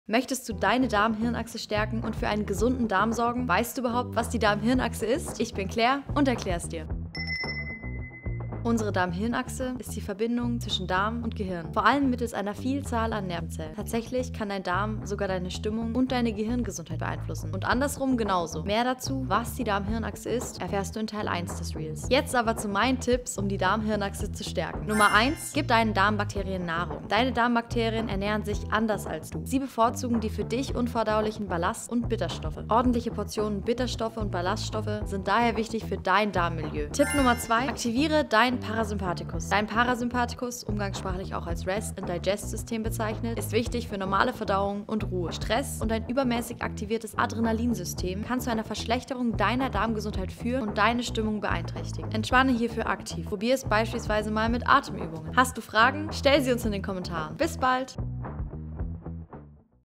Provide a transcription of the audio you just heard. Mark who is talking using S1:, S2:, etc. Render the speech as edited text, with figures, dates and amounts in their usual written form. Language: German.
S1: Möchtest du deine Darm-Hirn-Achse stärken und für einen gesunden Darm sorgen? Weißt du überhaupt, was die Darm-Hirn-Achse ist? Ich bin Claire und erkläre es dir. Unsere Darm-Hirn-Achse ist die Verbindung zwischen Darm und Gehirn, vor allem mittels einer Vielzahl an Nervenzellen. Tatsächlich kann dein Darm sogar deine Stimmung und deine Gehirngesundheit beeinflussen. Und andersrum genauso. Mehr dazu, was die Darm-Hirn-Achse ist, erfährst du in Teil 1 des Reels. Jetzt aber zu meinen Tipps, um die Darm-Hirn-Achse zu stärken. Nummer 1. Gib deinen Darmbakterien Nahrung. Deine Darmbakterien ernähren sich anders als du. Sie bevorzugen die für dich unverdaulichen Ballast- und Bitterstoffe. Ordentliche Portionen Bitterstoffe und Ballaststoffe sind daher wichtig für dein Darmmilieu. Tipp Nummer 2. Aktiviere dein Parasympathikus. Dein Parasympathikus, umgangssprachlich auch als Rest- and Digest-System bezeichnet, ist wichtig für normale Verdauung und Ruhe. Stress und ein übermäßig aktiviertes Adrenalinsystem kann zu einer Verschlechterung deiner Darmgesundheit führen und deine Stimmung beeinträchtigen. Entspanne hierfür aktiv. Probier es beispielsweise mal mit Atemübungen. Hast du Fragen? Stell sie uns in den Kommentaren. Bis bald!